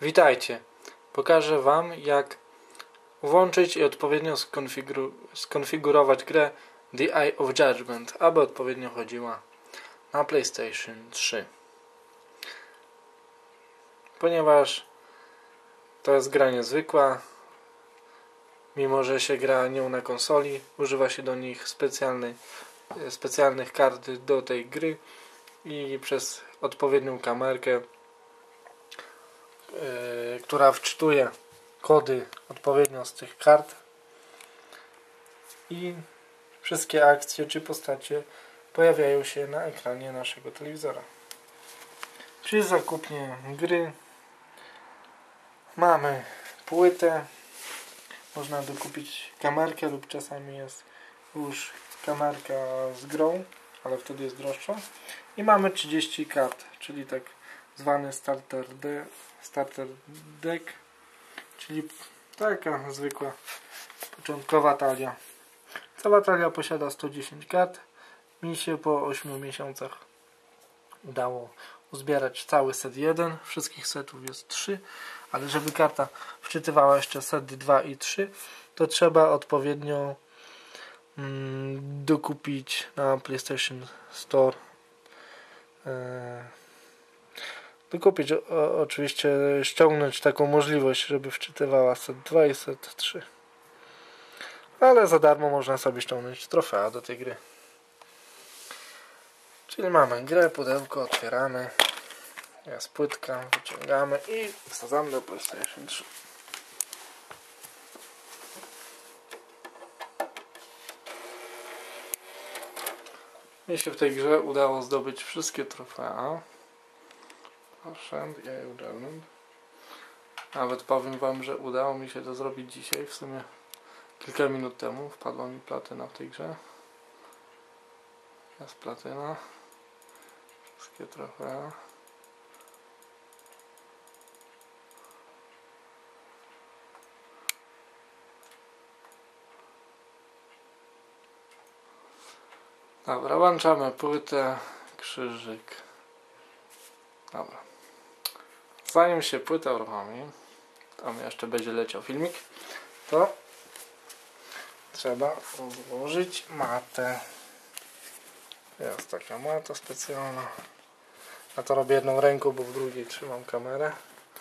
Witajcie! Pokażę Wam, jak włączyć i odpowiednio skonfigurować grę The Eye of Judgment, aby odpowiednio chodziła na PlayStation 3. Ponieważ to jest gra niezwykła, mimo że się gra nią na konsoli, używa się do nich specjalnych kart do tej gry i przez odpowiednią kamerkę, która wczytuje kody odpowiednio z tych kart i wszystkie akcje czy postacie pojawiają się na ekranie naszego telewizora. Przy zakupie gry mamy płytę, można dokupić kamerkę lub czasami jest już kamerka z grą, ale wtedy jest droższa. I mamy 30 kart, czyli tak zwany starter deck, czyli taka zwykła początkowa talia. Cała talia posiada 110 kart. Mi się po 8 miesiącach udało uzbierać cały set 1. Wszystkich setów jest 3, ale żeby karta wczytywała jeszcze set 2 i 3, to trzeba odpowiednio dokupić na PlayStation Store. Dokupić, oczywiście ściągnąć taką możliwość, żeby wczytywała set 2 i set 3. Ale za darmo można sobie ściągnąć trofea do tej gry. Czyli mamy grę, pudełko, otwieramy, jest płytka, wyciągamy i wsadzamy do PlayStation 3. Mi się w tej grze udało zdobyć wszystkie trofea. Proszę, nawet powiem Wam, że udało mi się to zrobić dzisiaj, w sumie kilka minut temu wpadła mi platyna w tej grze. Jest platyna. Wszystkie trofea. Dobra, włączamy płytę, krzyżyk. Dobra. Zanim się płyta uruchomi, tam jeszcze będzie leciał filmik, to trzeba rozłożyć matę. Jest taka mata specjalna. Ja to robię jedną ręką, bo w drugiej trzymam kamerę.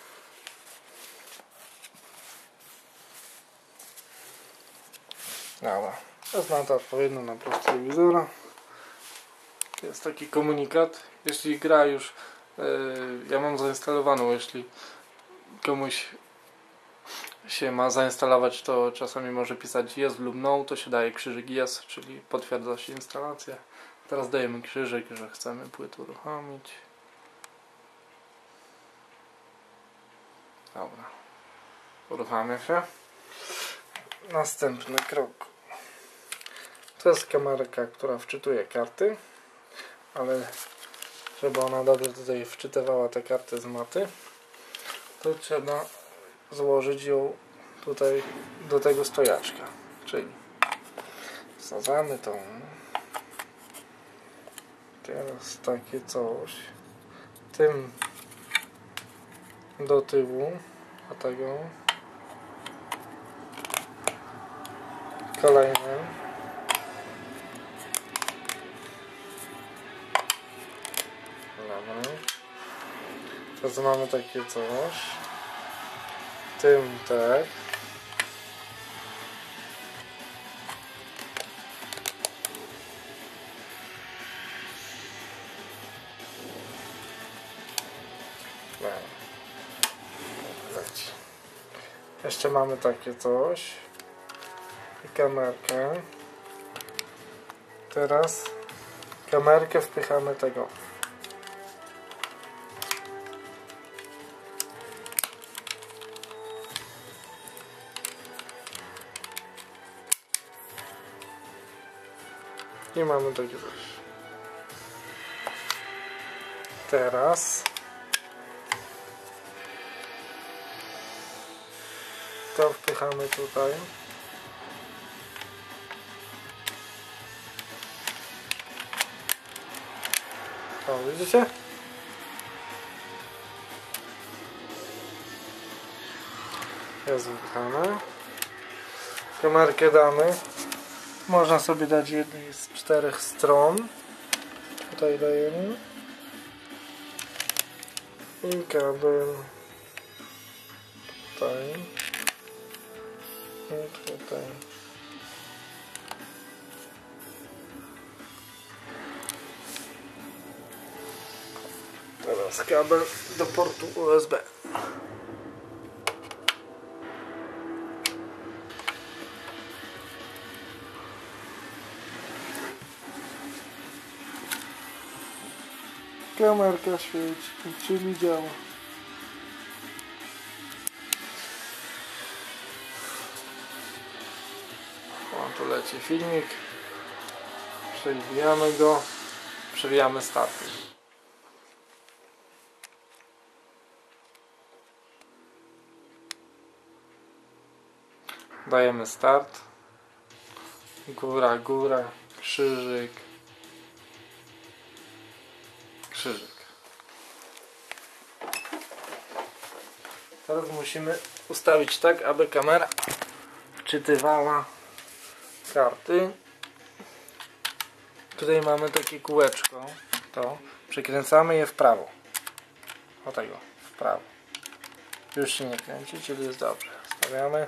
Dobra. To jest mata odpowiednia na prost telewizora. Jest taki komunikat. Jeśli gra już, ja mam zainstalowaną, jeśli komuś się ma zainstalować, to czasami może pisać yes lub no, to się daje krzyżyk yes, czyli potwierdza się instalacja. Teraz dajemy krzyżyk, że chcemy płytę uruchomić. Dobra. Uruchamia się. Następny krok. To jest kamerka, która wczytuje karty, ale żeby ona dobrze tutaj wczytywała te karty z maty, to trzeba złożyć ją tutaj do tego stojaczka, czyli wsadzamy tą, teraz takie coś, tym do tyłu, a tego kolejnym, dobra. Teraz mamy takie coś, tym tak. Jeszcze mamy takie coś i kamerkę. Teraz kamerkę wpychamy tego. I mamy takie coś. Teraz to wpychamy tutaj. O, widzicie? jest wybrane. Kamerkę damy. Można sobie dać jednej z 4 stron. Tutaj dajemy. I kabel tutaj. I tutaj. Teraz kabel do portu USB. Kamerka świeci, czyli działa. O, tu leci filmik. Przewijamy go. Przewijamy starty. Dajemy start. Góra, góra, krzyżyk. Krzyżyk. Teraz musimy ustawić tak, aby kamera wczytywała karty. Tutaj mamy takie kółeczko. To przekręcamy je w prawo. O tego, w prawo. Już się nie kręci, czyli jest dobrze. Stawiamy.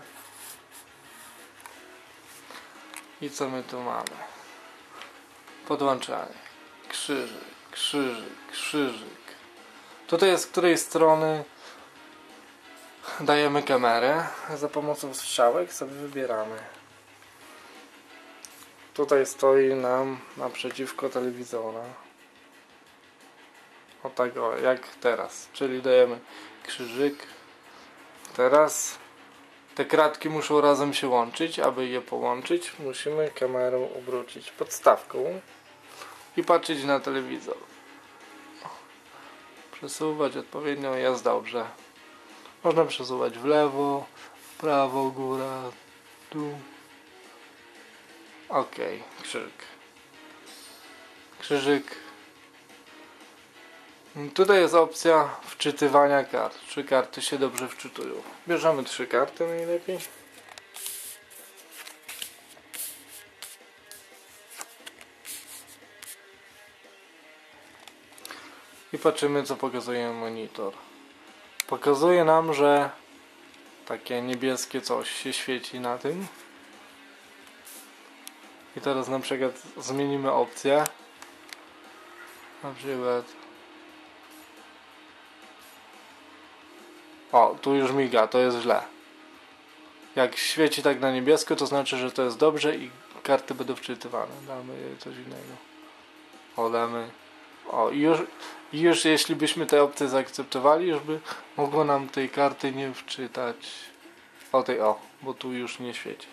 I co my tu mamy? Podłączanie. Krzyżyk, krzyżyk, krzyżyk. Tutaj jest z której strony dajemy kamerę. Za pomocą strzałek sobie wybieramy. Tutaj stoi nam naprzeciwko telewizora. O tak o, jak teraz. Czyli dajemy krzyżyk. Teraz te kratki muszą razem się łączyć. Aby je połączyć, musimy kamerę obrócić podstawką i patrzeć na telewizor. Przesuwać odpowiednio, jest dobrze. Można przesuwać w lewo, w prawo, góra, dół. Ok, krzyżyk. Krzyżyk. Tutaj jest opcja wczytywania kart. Czy karty się dobrze wczytują. Bierzemy 3 karty najlepiej. I patrzymy, co pokazuje monitor. Pokazuje nam, że takie niebieskie coś się świeci na tym. I teraz na przykład zmienimy opcję. Na przykład o, tu już miga, to jest źle. Jak świeci tak na niebiesko, to znaczy, że to jest dobrze i karty będą wczytywane. Damy coś innego. O, damy. O, już jeśli byśmy te opcje zaakceptowali, już by mogło nam tej karty nie wczytać. O tej, o, bo tu już nie świeci.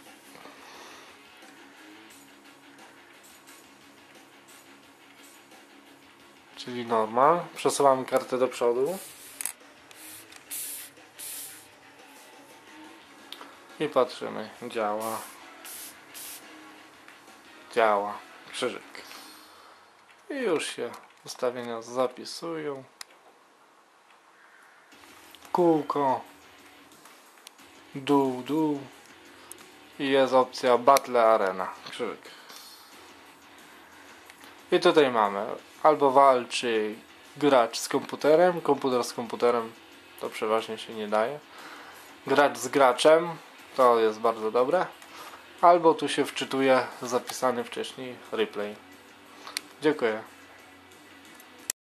Czyli norma. Przesuwamy kartę do przodu. I patrzymy. Działa. Działa. Krzyżyk. I już się ustawienia zapisują. Kółko. Dół, dół. I jest opcja Battle Arena. Krzyżyk. I tutaj mamy albo walczy gracz z komputerem. Komputer z komputerem to przeważnie się nie daje. Gracz z graczem to jest bardzo dobre. Albo tu się wczytuje zapisany wcześniej replay. Dziękuję.